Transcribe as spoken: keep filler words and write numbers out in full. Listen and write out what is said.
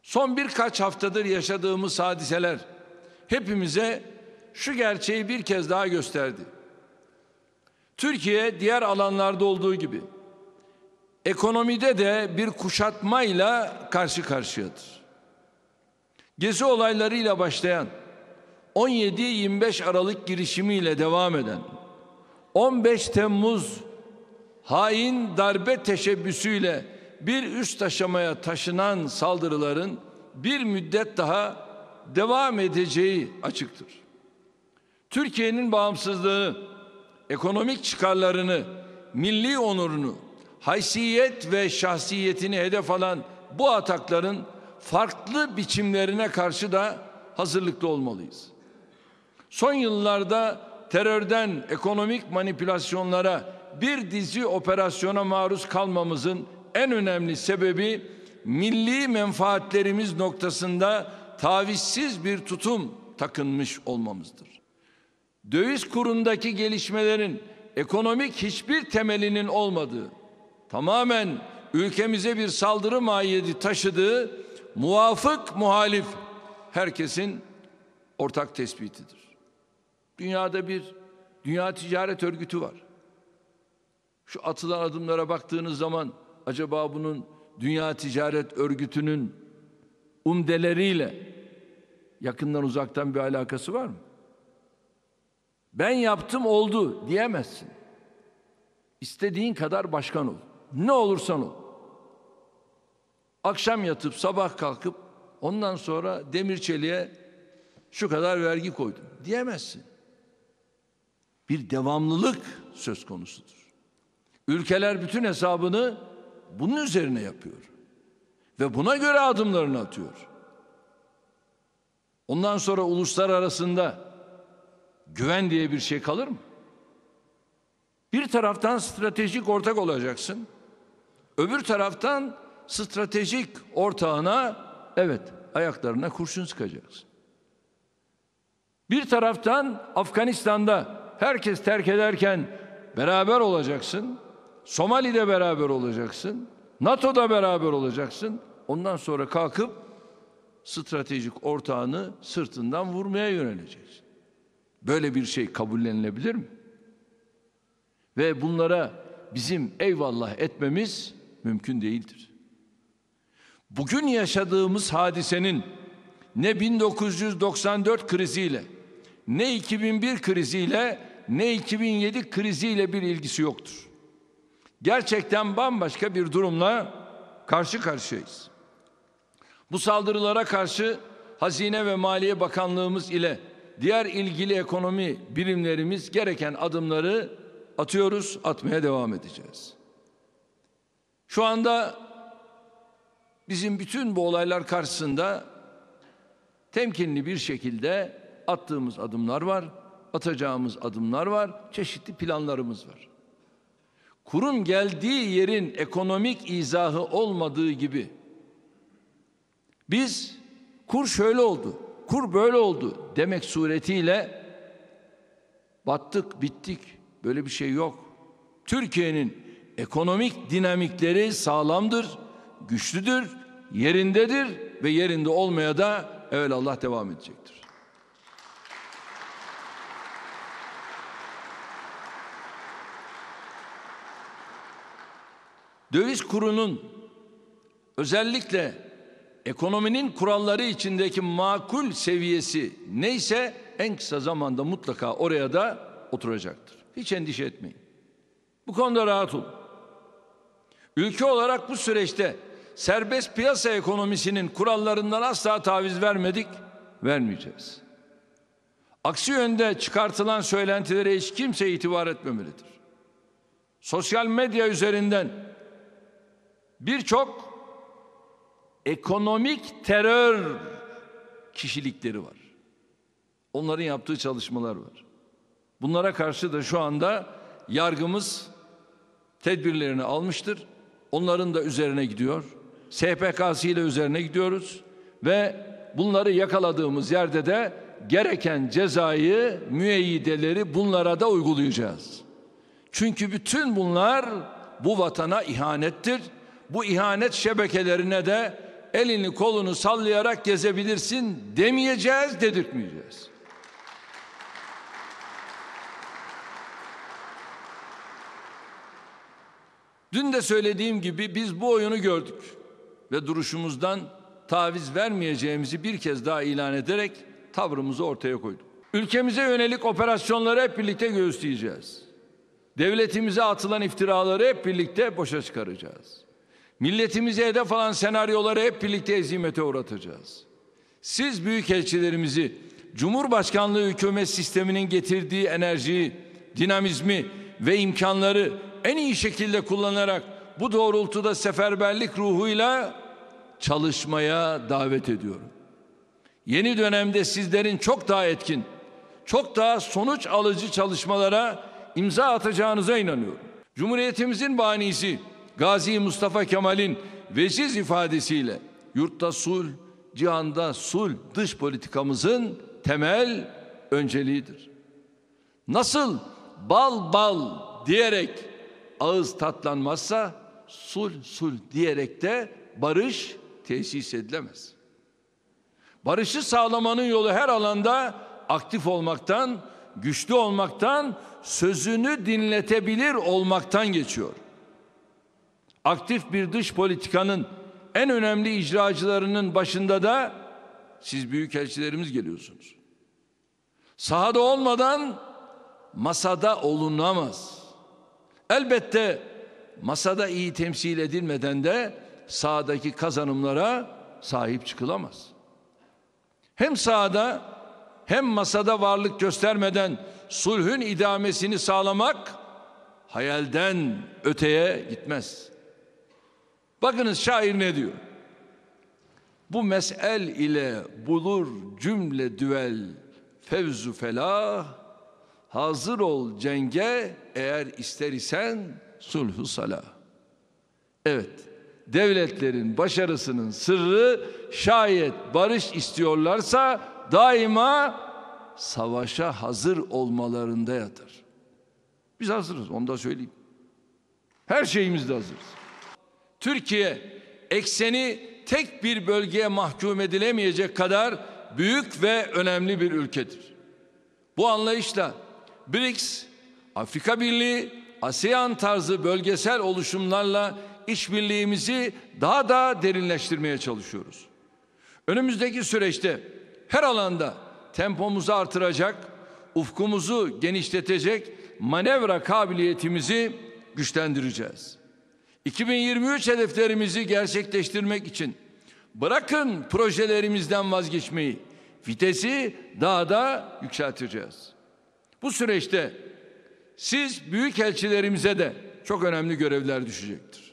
Son birkaç haftadır yaşadığımız hadiseler hepimize şu gerçeği bir kez daha gösterdi. Türkiye diğer alanlarda olduğu gibi ekonomide de bir kuşatmayla karşı karşıyadır. Gezi olaylarıyla başlayan, on yedi yirmi beş Aralık girişimiyle devam eden, on beş Temmuz hain darbe teşebbüsüyle bir üst aşamaya taşınan saldırıların bir müddet daha devam edeceği açıktır. Türkiye'nin bağımsızlığını, ekonomik çıkarlarını, milli onurunu, haysiyet ve şahsiyetini hedef alan bu atakların farklı biçimlerine karşı da hazırlıklı olmalıyız. Son yıllarda terörden ekonomik manipülasyonlara, bir dizi operasyona maruz kalmamızın en önemli sebebi milli menfaatlerimiz noktasında tavizsiz bir tutum takınmış olmamızdır. Döviz kurundaki gelişmelerin ekonomik hiçbir temelinin olmadığı, tamamen ülkemize bir saldırı mahiyeti taşıdığı muvafık muhalif herkesin ortak tespitidir. Dünyada bir Dünya Ticaret Örgütü var. Şu atılan adımlara baktığınız zaman acaba bunun Dünya Ticaret Örgütü'nün umdeleriyle yakından uzaktan bir alakası var mı? Ben yaptım oldu diyemezsin. İstediğin kadar başkan ol. Ne olursan ol. Akşam yatıp sabah kalkıp ondan sonra demir çeliğe şu kadar vergi koydum diyemezsin. Bir devamlılık söz konusudur. Ülkeler bütün hesabını bunun üzerine yapıyor. Ve buna göre adımlarını atıyor. Ondan sonra uluslar arasında güven diye bir şey kalır mı? Bir taraftan stratejik ortak olacaksın. Öbür taraftan stratejik ortağına evet ayaklarına kurşun sıkacaksın. Bir taraftan Afganistan'da herkes terk ederken beraber olacaksın. Somali'de beraber olacaksın. NATO'da beraber olacaksın. Ondan sonra kalkıp stratejik ortağını sırtından vurmaya yöneleceksin. Böyle bir şey kabullenilebilir mi? Ve bunlara bizim eyvallah etmemiz mümkün değildir. Bugün yaşadığımız hadisenin ne bin dokuz yüz doksan dört kriziyle, ne iki bin bir kriziyle, ne iki bin yedi kriziyle bir ilgisi yoktur. Gerçekten bambaşka bir durumla karşı karşıyayız. Bu saldırılara karşı Hazine ve Maliye Bakanlığımız ile diğer ilgili ekonomi birimlerimiz gereken adımları atıyoruz, atmaya devam edeceğiz. Şu anda bizim bütün bu olaylar karşısında temkinli bir şekilde attığımız adımlar var, atacağımız adımlar var, çeşitli planlarımız var. Kurun geldiği yerin ekonomik izahı olmadığı gibi biz kur şöyle oldu, kur böyle oldu demek suretiyle battık, bittik. Böyle bir şey yok. Türkiye'nin ekonomik dinamikleri sağlamdır, güçlüdür, yerindedir ve yerinde olmaya da evelallah devam edecektir. Döviz kurunun özellikle ekonominin kuralları içindeki makul seviyesi neyse en kısa zamanda mutlaka oraya da oturacaktır. Hiç endişe etmeyin. Bu konuda rahat olun. Ülke olarak bu süreçte serbest piyasa ekonomisinin kurallarından asla taviz vermedik, vermeyeceğiz. Aksi yönde çıkartılan söylentilere hiç kimse itibar etmemelidir. Sosyal medya üzerinden birçok ekonomik terör kişilikleri var. Onların yaptığı çalışmalar var. Bunlara karşı da şu anda yargımız tedbirlerini almıştır. Onların da üzerine gidiyor. S P K'sı ile üzerine gidiyoruz ve bunları yakaladığımız yerde de gereken cezayı, müeyyideleri bunlara da uygulayacağız. Çünkü bütün bunlar bu vatana ihanettir. Bu ihanet şebekelerine de elini kolunu sallayarak gezebilirsin demeyeceğiz, dedirtmeyeceğiz. Dün de söylediğim gibi biz bu oyunu gördük ve duruşumuzdan taviz vermeyeceğimizi bir kez daha ilan ederek tavrımızı ortaya koyduk. Ülkemize yönelik operasyonları hep birlikte göğüsleyeceğiz. Devletimize atılan iftiraları hep birlikte boşa çıkaracağız. Milletimize hedef alan senaryoları hep birlikte hezimete uğratacağız. Siz büyükelçilerimizi Cumhurbaşkanlığı hükümet sisteminin getirdiği enerjiyi, dinamizmi ve imkanları en iyi şekilde kullanarak bu doğrultuda seferberlik ruhuyla çalışmaya davet ediyorum. Yeni dönemde sizlerin çok daha etkin, çok daha sonuç alıcı çalışmalara imza atacağınıza inanıyorum. Cumhuriyetimizin banisi Gazi Mustafa Kemal'in veciz ifadesiyle yurtta sulh, cihanda sulh dış politikamızın temel önceliğidir. Nasıl bal bal diyerek ağız tatlanmazsa sulh sulh diyerek de barış tesis edilemez. Barışı sağlamanın yolu her alanda aktif olmaktan, güçlü olmaktan, sözünü dinletebilir olmaktan geçiyor. Aktif bir dış politikanın en önemli icracılarının başında da siz büyükelçilerimiz geliyorsunuz. Sahada olmadan masada olunamaz. Elbette masada iyi temsil edilmeden de sahadaki kazanımlara sahip çıkılamaz. Hem sahada hem masada varlık göstermeden sulhün idamesini sağlamak hayalden öteye gitmez. Bakınız şair ne diyor? Bu mes'el ile bulur cümle düvel fevzu felah, hazır ol cenge eğer ister isen sulhu salah. Evet, devletlerin başarısının sırrı şayet barış istiyorlarsa daima savaşa hazır olmalarında yatar. Biz hazırız, onu da söyleyeyim. Her şeyimizde hazırız. Türkiye ekseni tek bir bölgeye mahkum edilemeyecek kadar büyük ve önemli bir ülkedir. Bu anlayışla B R I C S, Afrika Birliği, ASEAN tarzı bölgesel oluşumlarla işbirliğimizi daha da derinleştirmeye çalışıyoruz. Önümüzdeki süreçte her alanda tempomuzu artıracak, ufkumuzu genişletecek manevra kabiliyetimizi güçlendireceğiz. iki bin yirmi üç hedeflerimizi gerçekleştirmek için bırakın projelerimizden vazgeçmeyi, vitesi daha da yükselteceğiz. Bu süreçte siz büyükelçilerimize de çok önemli görevler düşecektir.